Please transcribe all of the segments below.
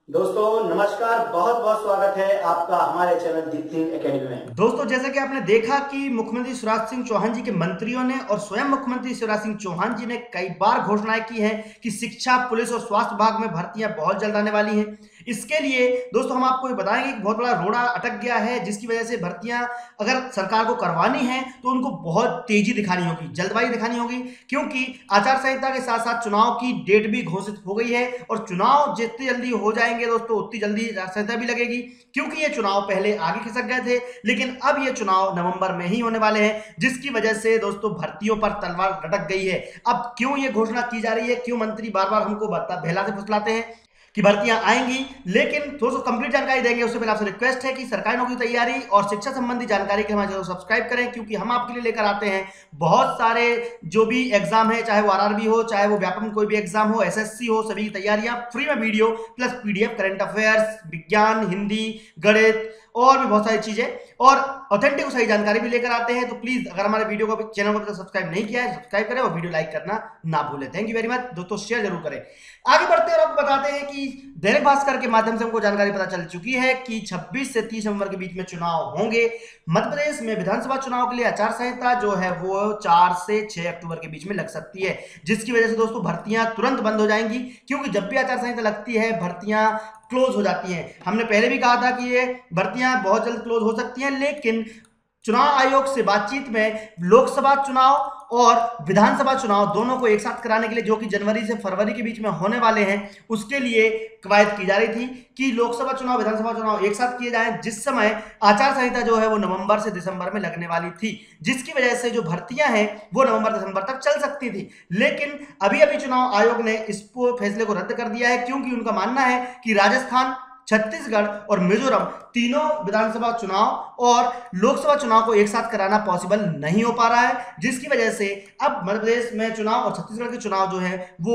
दोस्तों नमस्कार, बहुत बहुत स्वागत है आपका हमारे चैनल दीप्ति एकेडमी में। दोस्तों, जैसा कि आपने देखा कि मुख्यमंत्री शिवराज सिंह चौहान जी के मंत्रियों ने और स्वयं मुख्यमंत्री शिवराज सिंह चौहान जी ने कई बार घोषणाएं की हैं कि शिक्षा, पुलिस और स्वास्थ्य विभाग में भर्तियां बहुत जल्द आने वाली हैं। इसके लिए दोस्तों हम आपको ये बताएंगे कि बहुत बड़ा रोड़ा अटक गया है, जिसकी वजह से भर्तियां अगर सरकार को करवानी है तो उनको बहुत तेजी दिखानी होगी, जल्दबाजी दिखानी होगी, क्योंकि आचार संहिता के साथ साथ चुनाव की डेट भी घोषित हो गई है और चुनाव जितनी जल्दी हो जाएंगे दोस्तों उतनी जल्दी आचार संहिता भी लगेगी, क्योंकि ये चुनाव पहले आगे खिसक गए थे लेकिन अब ये चुनाव नवंबर में ही होने वाले हैं, जिसकी वजह से दोस्तों भर्तियों पर तलवार लटक गई है। अब क्यों ये घोषणा की जा रही है, क्यों मंत्री बार बार हमको बहला से फुसलाते हैं कि भर्तियां आएंगी, लेकिन दोस्तों कंप्लीट जानकारी देंगे उससे पहले आपसे रिक्वेस्ट है कि सरकारी नौकरी की तैयारी और शिक्षा संबंधी जानकारी के लिए हमारे चैनल को सब्सक्राइब करें, क्योंकि हम आपके लिए लेकर आते हैं बहुत सारे जो भी एग्जाम है, चाहे वो आरआरबी हो, चाहे वो व्यापम कोई भी एग्जाम हो, एसएससी हो, सभी की तैयारियां फ्री में video plus PDF, current affairs, विज्ञान, हिंदी, गणित और भी बहुत सारी चीजें और ऑथेंटिक सही जानकारी भी लेकर आते हैं। तो प्लीज अगर हमारे वीडियो को चैनल को सब्सक्राइब नहीं किया है सब्सक्राइब करें और वीडियो लाइक करना ना भूलें। थैंक यू वेरी मच दोस्तों, शेयर जरूर करें। आगे बढ़ते हैं और आपको बताते हैं कि दैनिक भास्कर के माध्यम से हमको जानकारी पता चल चुकी है कि 26 से 30 नवंबर के बीच में चुनाव होंगे। मध्य प्रदेश में विधानसभा चुनाव के लिए आचार संहिता जो है वो 4 से 6 अक्टूबर के बीच में लग सकती है, जिसकी वजह से दोस्तों भर्तियां तुरंत बंद हो जाएंगी, क्योंकि जब भी आचार संहिता लगती है भर्तियां क्लोज हो जाती हैं। हमने पहले भी कहा था कि ये भर्तियां बहुत जल्द क्लोज हो सकती हैं, लेकिन चुनाव आयोग से बातचीत में लोकसभा चुनाव और विधानसभा चुनाव दोनों को एक साथ कराने के लिए, जो कि जनवरी से फरवरी के बीच में होने वाले हैं, उसके लिए कवायद की जा रही थी कि लोकसभा चुनाव विधानसभा चुनाव एक साथ किए जाएं, जिस समय आचार संहिता जो है वो नवंबर से दिसंबर में लगने वाली थी, जिसकी वजह से जो भर्तियां हैं वो नवंबर दिसंबर तक चल सकती थी। लेकिन अभी अभी चुनाव आयोग ने इस फैसले को रद्द कर दिया है, क्योंकि उनका मानना है कि राजस्थान, छत्तीसगढ़ और मिजोरम तीनों विधानसभा चुनाव और लोकसभा चुनाव को एक साथ कराना पॉसिबल नहीं हो पा रहा है, जिसकी वजह से अब मध्य प्रदेश में चुनाव और छत्तीसगढ़ के चुनाव जो है वो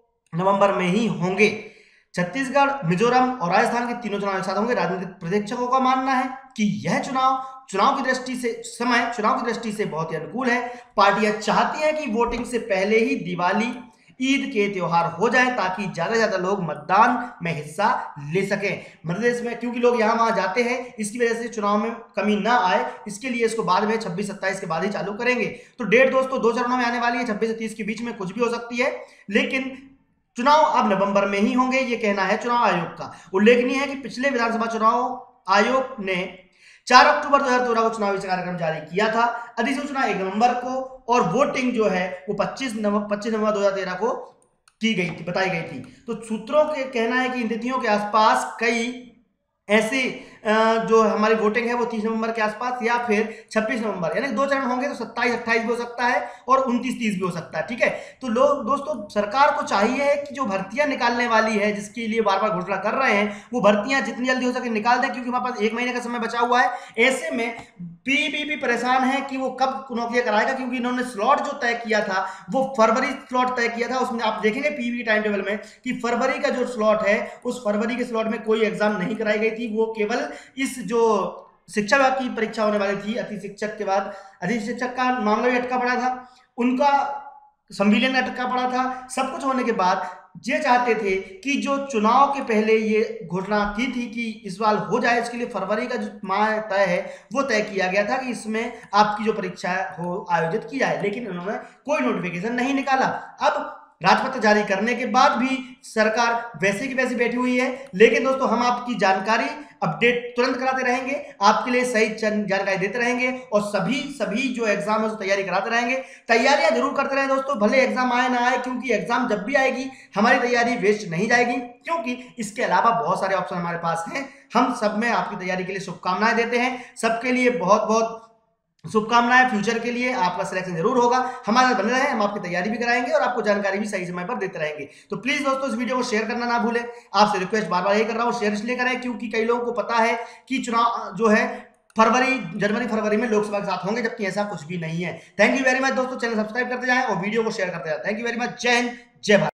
नवंबर में ही होंगे। छत्तीसगढ़, मिजोरम और राजस्थान के तीनों चुनाव एक साथ होंगे। राजनीतिक पर्यवेक्षकों का मानना है कि यह चुनाव की दृष्टि से चुनाव की दृष्टि से बहुत ही अनुकूल है। पार्टियां चाहती हैं कि वोटिंग से पहले ही दिवाली, ईद के त्योहार हो जाए, ताकि ज्यादा से ज्यादा लोग मतदान में हिस्सा ले सकें मध्य प्रदेश में, क्योंकि लोग यहां वहां जाते हैं, इसकी वजह से चुनाव में कमी ना आए, इसके लिए इसको बाद में 26-27 के बाद ही चालू करेंगे। तो डेट दोस्तों 2 चरणों में आने वाली है, 26 से 30 के बीच में कुछ भी हो सकती है, लेकिन चुनाव अब नवंबर में ही होंगे, ये कहना है चुनाव आयोग का। उल्लेखनीय है कि पिछले विधानसभा चुनाव आयोग ने 4 अक्टूबर 2013 को चुनावी कार्यक्रम जारी किया था, अधिसूचना 1 नवंबर को, और वोटिंग जो है वो 25 नवंबर 2013 को की गई थी, बताई गई थी। तो सूत्रों के कहना है कि इन तिथियों के आसपास कई ऐसी जो हमारी वोटिंग है वो 30 नवंबर के आसपास या फिर 26 नवंबर, यानी 2 चरण होंगे, तो 27-28 भी हो सकता है और 29-30 भी हो सकता है। ठीक है, तो लोग दोस्तों सरकार को चाहिए है कि जो भर्तियां निकालने वाली है, जिसके लिए बार बार घोषणा कर रहे हैं, वो भर्तियां जितनी जल्दी हो सके निकाल दें, क्योंकि हमारे पास 1 महीने का समय बचा हुआ है। ऐसे में पीबीपी परेशान है कि वो कब नौकरियां कराएगा, क्योंकि इन्होंने स्लॉट जो तय किया था वो फरवरी स्लॉट तय किया था। उसमें आप देखेंगे पीबीपी टाइम टेबल में कि फरवरी का जो स्लॉट है उस फरवरी के स्लॉट में कोई एग्जाम नहीं कराई गई थी, वो केवल इस जो शिक्षा विभाग की परीक्षा होने वाली थी, अति शिक्षक के बाद अधिक शिक्षक का मामला भी अटका पड़ा था, उनका संविलियन अटका पड़ा था। सब कुछ होने के बाद ये चाहते थे कि जो चुनाव के पहले ये घोषणा की थी कि इस बार हो जाए, इसके लिए फरवरी का जो माह तय है वो तय किया गया था कि इसमें आपकी जो परीक्षा हो आयोजित की जाए, लेकिन उन्होंने कोई नोटिफिकेशन नहीं निकाला। अब राजपत्र जारी करने के बाद भी सरकार वैसे की वैसी बैठी हुई है, लेकिन दोस्तों हम आपकी जानकारी अपडेट तुरंत कराते रहेंगे, आपके लिए सही जानकारी देते रहेंगे और सभी जो एग्जाम है उसकी तैयारी कराते रहेंगे। तैयारियां जरूर करते रहें दोस्तों, भले एग्जाम आए ना आए, क्योंकि एग्जाम जब भी आएगी हमारी तैयारी वेस्ट नहीं जाएगी, क्योंकि इसके अलावा बहुत सारे ऑप्शन हमारे पास हैं। हम सब में आपकी तैयारी के लिए शुभकामनाएं देते हैं, सबके लिए बहुत बहुत शुभकामनाएं। फ्यूचर के लिए आपका सिलेक्शन जरूर होगा, हमारे साथ बने रहें, हम आपकी तैयारी भी कराएंगे और आपको जानकारी भी सही समय पर देते रहेंगे। तो प्लीज दोस्तों इस वीडियो को शेयर करना ना भूलें, आपसे रिक्वेस्ट बार बार यही कर रहा हूं, शेयर इसलिए करें क्योंकि कई लोगों को पता है कि चुनाव जो है जनवरी फरवरी में लोकसभा के साथ होंगे, जबकि ऐसा कुछ भी नहीं है। थैंक यू वेरी मच दोस्तों, चैनल सब्सक्राइब करते जाएं और वीडियो को शेयर करते जाएं। थैंक यू वेरी मच, जय हिंद, जय भारत।